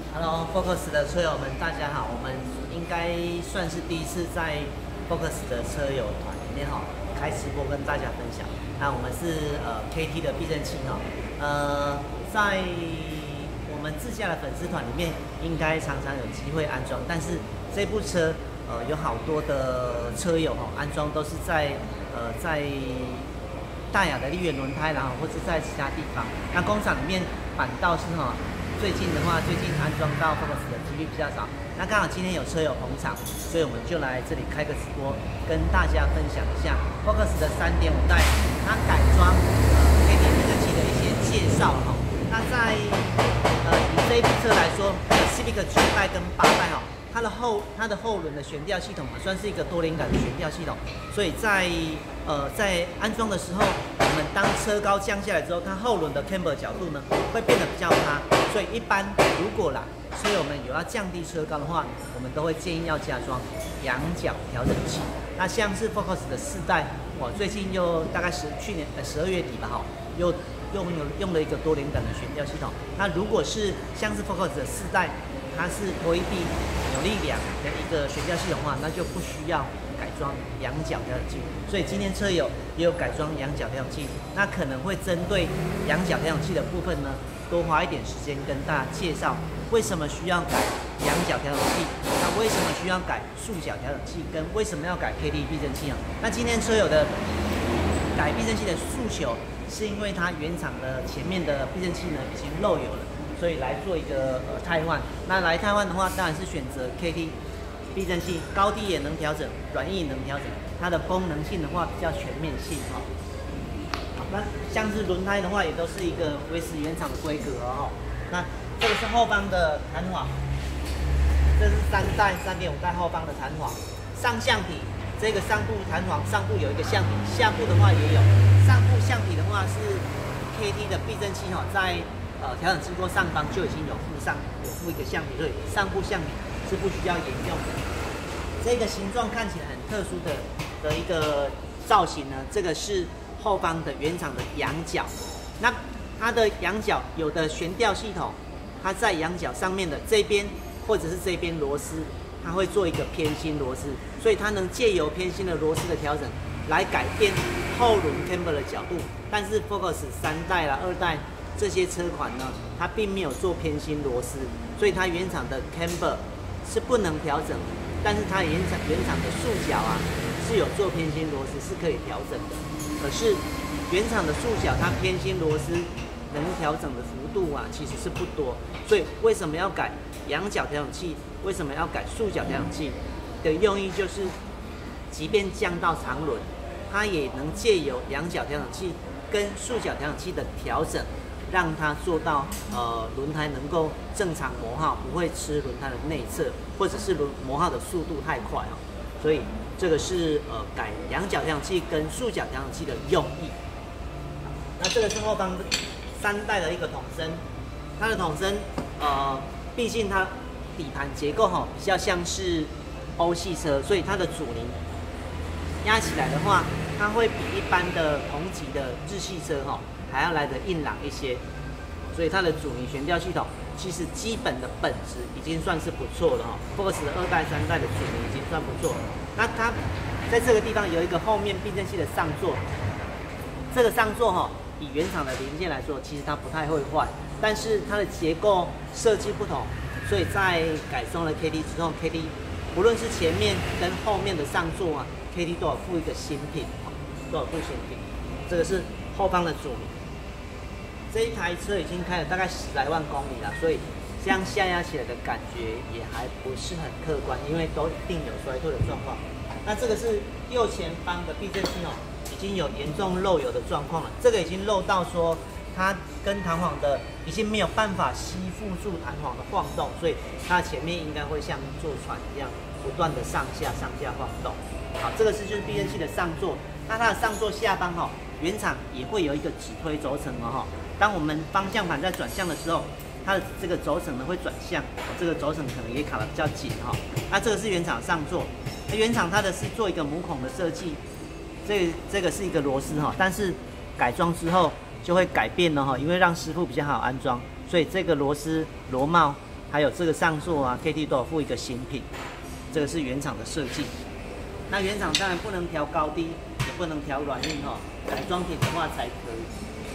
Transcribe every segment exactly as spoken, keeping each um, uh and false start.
Hello，Focus 的车友们，大家好。我们应该算是第一次在 Focus 的车友团里面哈开直播跟大家分享。那我们是呃 K T 的避震器哈，呃，在我们自家的粉丝团里面，应该常常有机会安装。但是这部车呃有好多的车友哈安装都是在呃在大雅的丽源轮胎，然后或者在其他地方。那工厂里面反倒是哈。最近的话，最近安装到 Focus 的几率比较少。那刚好今天有车友捧场，所以我们就来这里开个直播，跟大家分享一下 Focus 的 三点五 代它改装呃 K T 避震器的一些介绍哈。那在呃以这一部车来说 ，Civic 九代跟八代哈，它的后它的后轮的悬吊系统啊，算是一个多连杆的悬吊系统，所以在呃在安装的时候，我们当车高降下来之后，它后轮的 camber 角度呢会变得比较塌。所以一般如果啦，车友们有要降低车高的话，我们都会建议要加装仰角调整器。那像是 Focus 的四代，我最近又大概是去年呃十二月底吧，哈，又用有用了一个多连杆的悬吊系统。那如果是像是 Focus 的四代，它是拖地有力量的一个悬吊系统的话，那就不需要改装仰角调整器。所以今天车友也有改装仰角调整器，那可能会针对仰角调整器的部分呢，多花一点时间跟大家介绍为什么需要改仰角调整器，那为什么需要改竖角调整器，跟为什么要改 K T 避震器啊？那今天车友的改避震器的诉求，是因为它原厂的前面的避震器呢已经漏油了，所以来做一个呃汰换。那来汰换的话，当然是选择 K T 避震器，高低也能调整，软硬也能调整，它的功能性的话比较全面性哈。那像是轮胎的话，也都是一个维持原厂的规格哦。那这个是后方的弹簧，这是三代三点五代后方的弹簧。上橡皮，这个上部弹簧上部有一个橡皮，下部的话也有。上部橡皮的话是 K T 的避震器哈，在呃调整机锅上方就已经有附上有附一个橡皮，所以上部橡皮是不需要沿用的。这个形状看起来很特殊的的一个造型呢，这个是后方的原厂的仰角，那它的仰角有的悬吊系统，它在仰角上面的这边或者是这边螺丝，它会做一个偏心螺丝，所以它能借由偏心的螺丝的调整来改变后轮 camber 的角度。但是 Focus 三代啦、二代这些车款呢，它并没有做偏心螺丝，所以它原厂的 camber 是不能调整的，但是它原厂原厂的束角啊是有做偏心螺丝，是可以调整的。可是原厂的束角，它偏心螺丝能调整的幅度啊，其实是不多。所以为什么要改仰角调整器？为什么要改束角调整器？的用意就是，即便降到长轮，它也能借由仰角调整器跟束角调整器的调整，让它做到呃轮胎能够正常磨耗，不会吃轮胎的内侧，或者是轮磨耗的速度太快啊。所以这个是呃改仰角调整器跟束角调整器的用意。那这个是后方三代的一个筒身，它的筒身呃，毕竟它底盘结构哈比较像是欧系车，所以它的阻尼压起来的话，它会比一般的同级的日系车哈还要来得硬朗一些，所以它的阻尼悬吊系统其实基本的本质已经算是不错了哈。Focus 的二代、三代的阻尼已经算不错了。那它在这个地方有一个后面避震器的上座，这个上座哈，以原厂的零件来说，其实它不太会坏，但是它的结构设计不同，所以在改装了 K T 之后 ，K T 无论是前面跟后面的上座啊 ，K T 都有附一个新品，都有附新品。这个是后方的阻尼。这一台车已经开了大概十来万公里了，所以这样下压起来的感觉也还不是很客观，因为都一定有衰退的状况。那这个是右前方的避震器哦，已经有严重漏油的状况了。这个已经漏到说它跟弹簧的已经没有办法吸附住弹簧的晃动，所以它前面应该会像坐船一样不断的上下上下晃动。好，这个是就是避震器的上座，那它的上座下方哈、哦，原厂也会有一个指推轴承哦哈。当我们方向盘在转向的时候，它的这个轴承呢会转向，这个轴承可能也卡得比较紧哈。那这个是原厂上座，那原厂它的是做一个母孔的设计，这个、这个是一个螺丝哈，但是改装之后就会改变了哈，因为让师傅比较好安装，所以这个螺丝螺帽还有这个上座啊 ，K T 都有附一个新品，这个是原厂的设计。那原厂当然不能调高低，也不能调软硬哈，改装品的话才可以。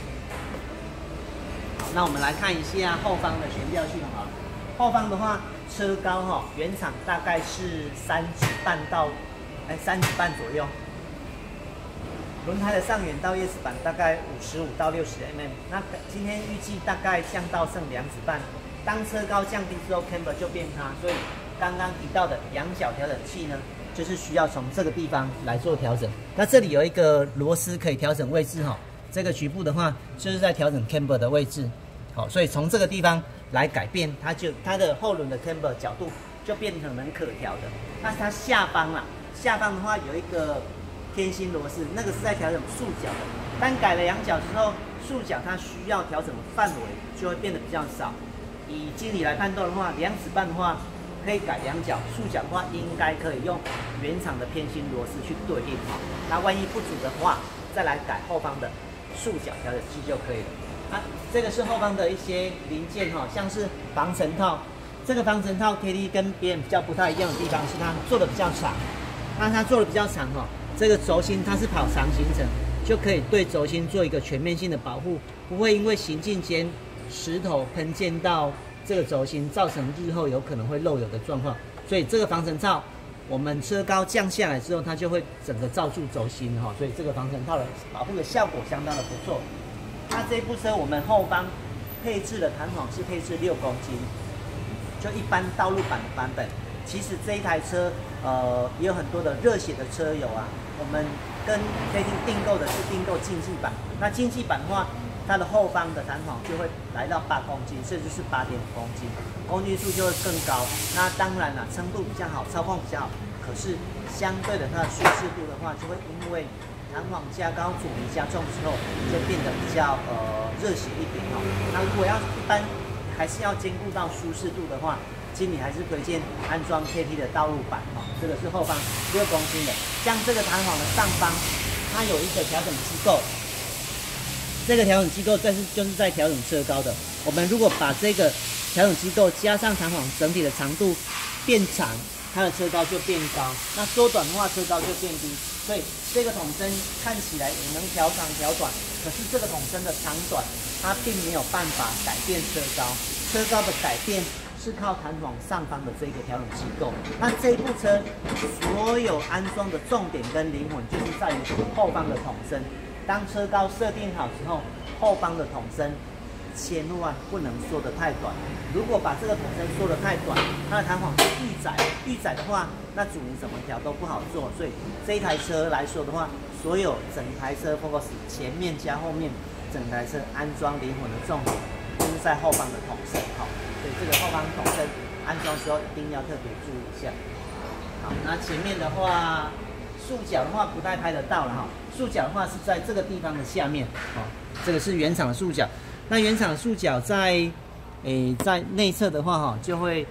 好，那我们来看一下后方的悬吊系统啊。后方的话，车高哈，原厂大概是三指半到哎三指半左右。轮胎的上缘到叶子板大概五十五到六十 mm， 那今天预计大概降到剩两指半。当车高降低之后 ，camber 就变塌，所以刚刚提到的仰角调整器呢，就是需要从这个地方来做调整。那这里有一个螺丝可以调整位置哈，这个局部的话就是在调整 camber 的位置，好，所以从这个地方来改变，它就它的后轮的 camber 角度就变成能可调的。那它下方啊，下方的话有一个偏心螺丝，那个是在调整束角的。当改了仰角之后，束角它需要调整的范围就会变得比较少。以经理来判断的话，两指半的话可以改两角，束角的话应该可以用原厂的偏心螺丝去对应好。那万一不足的话，再来改后方的束角调整器就可以了。啊，这个是后方的一些零件哈，像是防尘套。这个防尘套 K T 跟别人比较不太一样的地方是它做的比较长。那它做的比较长哈，这个轴心它是跑长行程，就可以对轴心做一个全面性的保护，不会因为行进间石头喷溅到这个轴心，造成日后有可能会漏油的状况。所以这个防尘套，我们车高降下来之后，它就会整个罩住轴心哈。所以这个防尘套的保护的效果相当的不错。那这部车我们后方配置的弹簧是配置六公斤，就一般道路版的版本。其实这一台车，呃，也有很多的热血的车友啊，我们跟 K T 订购的是订购竞技版。那竞技版的话，它的后方的弹簧就会来到八公斤，甚至是八点五公斤，公斤数就会更高。那当然啦，撑度比较好，操控比较好，可是相对的它的舒适度的话，就会因为弹簧加高、阻尼加重之后，就变得比较呃热血一点哦。那如果要一般还是要兼顾到舒适度的话，经理还是推荐安装 K T 的道路版哦。这个是后方六公斤的，像这个弹簧的上方，它有一个调整机构。这个调整机构这是就是在调整车高的。我们如果把这个调整机构加上弹簧整体的长度变长，它的车高就变高；那缩短的话，车高就变低。所以这个筒身看起来也能调长调短，可是这个筒身的长短，它并没有办法改变车高。车高的改变是靠弹簧上方的这个调整机构。那这一部车所有安装的重点跟灵魂，就是在于后方的筒身。当车高设定好之后，后方的筒身千万不能缩得太短。如果把这个筒身缩得太短，它的弹簧就预窄，预窄的话，那阻尼怎么调都不好做。所以这一台车来说的话，所有整台车 Focus 前面加后面，整台车安装灵魂的重点就是在后方的筒身。好，所以这个后方筒身安装之后一定要特别注意一下。好，那前面的话，束角的话不太拍得到了哈。束角的话是在这个地方的下面，哦，这个是原厂的束角。那原厂的束角在，诶，在内侧的话哈，就会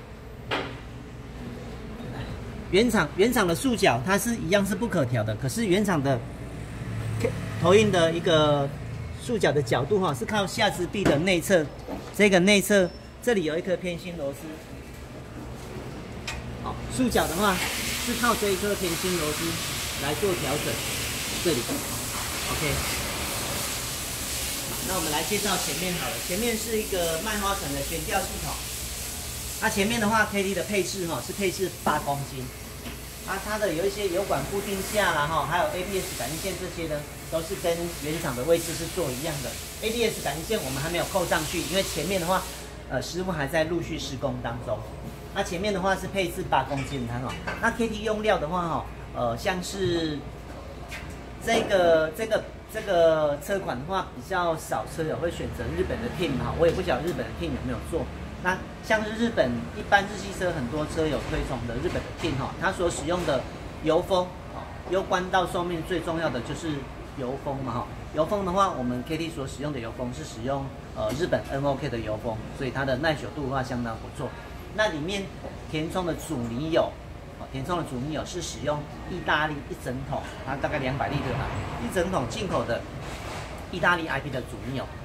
原厂原厂的束角它是一样是不可调的，可是原厂的投影的一个束角的角度哈，是靠下支臂的内侧，这个内侧这里有一颗偏心螺丝。好，束角的话是靠这一颗偏心螺丝来做调整。这里 ，OK。那我们来介绍前面好了，前面是一个麦花臣的悬吊系统。那前面的话 ，K T 的配置哈是配置八公斤。啊，它的有一些油管固定下啦哈，还有 A B S 感应线这些呢，都是跟原厂的位置是做一样的。A B S 感应线我们还没有扣上去，因为前面的话，呃，师傅还在陆续施工当中。那前面的话是配置八公斤的弹簧。那 K T 用料的话哈，呃，像是这个这个这个车款的话，比较少车友会选择日本的 P I M 哈，我也不晓得日本的 P I M 有没有做。那像是日本一般日系车，很多车友推崇的日本的 P I M 哈，它所使用的油封，攸关到寿命最重要的就是油封嘛哈。油封的话，我们 K T 所使用的油封是使用呃日本 N O K 的油封，所以它的耐久度的话相当不错。那里面填充的阻尼油。填充的阻尼油是使用意大利一整桶，它大概两百立特吧，一整桶进口的意大利 I P 的阻尼油。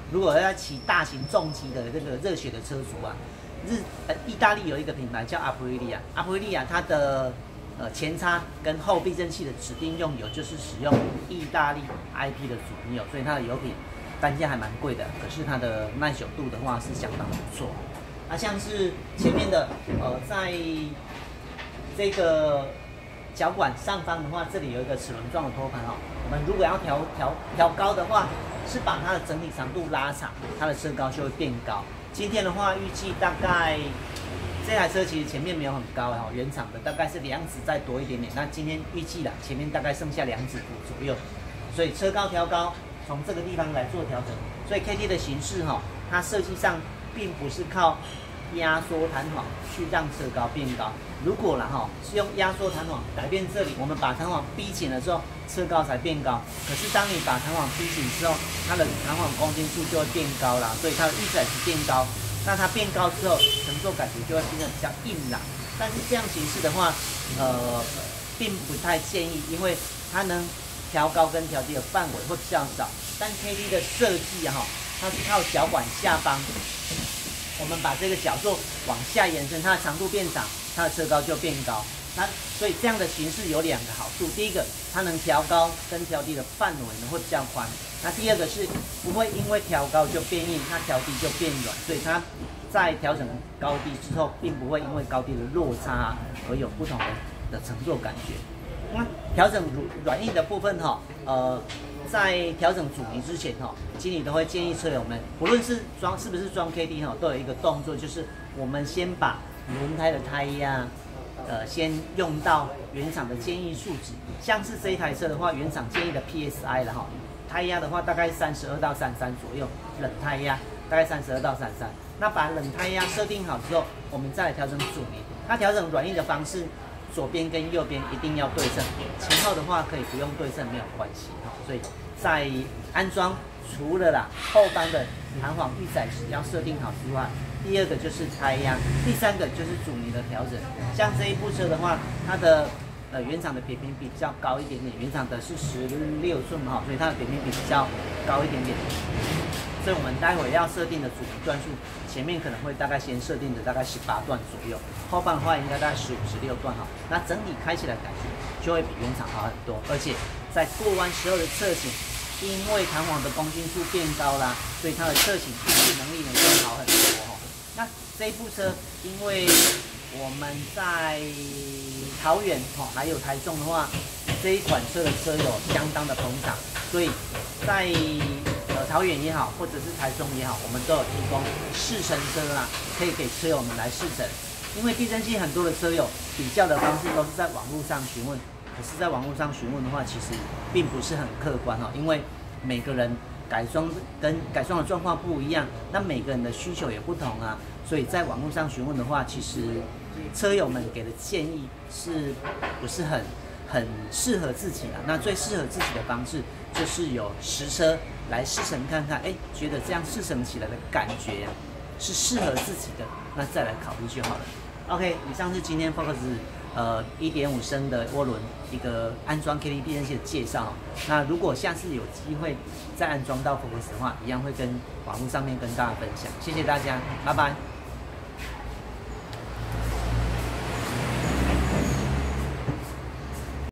如果要骑大型重机的这个热血的车主啊，日呃意大利有一个品牌叫阿普利利亚，阿普利利亚它的呃前叉跟后避震器的指定用油就是使用意大利 I P 的主米油，所以它的油品单价还蛮贵的，可是它的耐久度的话是相当不错。那、啊、像是前面的呃在这个脚管上方的话，这里有一个齿轮状的托盘哦。我们如果要调调调高的话，是把它的整体长度拉长，它的车高就会变高。今天的话，预计大概这台车其实前面没有很高哦，原厂的大概是两指再多一点点。那今天预计啦，前面大概剩下两指幅左右，所以车高调高，从这个地方来做调整。所以 K T 的形式哈、哦，它设计上并不是靠压缩弹簧去让车高变高。如果啦哈是用压缩弹簧改变这里，我们把弹簧逼紧了之后，车高才变高。可是当你把弹簧逼紧之后，它的弹簧公斤数就会变高啦，所以它的预载值变高。那它变高之后，乘坐感觉就会变得比较硬朗。但是这样形式的话，呃，并不太建议，因为它能调高跟调低的范围会比较少。但 K T 的设计哈，它是靠脚管下方。我们把这个角座往下延伸，它的长度变长，它的车高就变高。那所以这样的形式有两个好处，第一个它能调高跟调低的范围呢会比较宽。那第二个是不会因为调高就变硬，它调低就变软，所以它在调整高低之后，并不会因为高低的落差而有不同的的乘坐感觉。那调整软硬的部分哈，呃。在调整阻尼之前哈，经理都会建议车友们，不论是装是不是装 K T 哈，都有一个动作，就是我们先把轮胎的胎压，呃，先用到原厂的建议数值。像是这一台车的话，原厂建议的 P S I 了哈，胎压的话大概三十二到三十三左右，冷胎压大概三十二到三十三。那把冷胎压设定好之后，我们再来调整阻尼。那调整软硬的方式，左边跟右边一定要对称，前后的话可以不用对称，没有关系哈。所以在安装除了啦后方的弹簧预载值要设定好之外，第二个就是胎压，第三个就是阻尼的调整。像这一部车的话，它的呃原厂的扁平比比较高一点点，原厂的是十六寸哈，所以它的扁平比比较高一点点。所以我们待会要设定的阻尼段数，前面可能会大概先设定的大概十八段左右，后半的话应该大概十五、十六段哈。那整体开起来感觉就会比原厂好很多，而且在过弯时候的侧倾，因为弹簧的公斤数变高啦，所以它的侧倾控制能力呢就会好很多哈。那这一部车，因为我们在桃园哈还有台中的话，这一款车的车友相当的捧场，所以在呃桃园也好，或者是台中也好，我们都有提供试乘车啦，可以给车友们来试乘。因为避震器很多的车友比较的方式都是在网络上询问，可是在网络上询问的话，其实并不是很客观哈，因为每个人改装跟改装的状况不一样，那每个人的需求也不同啊，所以在网络上询问的话，其实车友们给的建议是不是很很适合自己啊？那最适合自己的方式就是有实车来试乘看看，哎，觉得这样试乘起来的感觉是适合自己的，那再来考虑就好了。OK， 以上是今天 Focus 呃 一点五 升的涡轮一个安装 K T 避震器的介绍。那如果下次有机会再安装到 Focus 的话，一样会跟网络上面跟大家分享。谢谢大家，拜拜。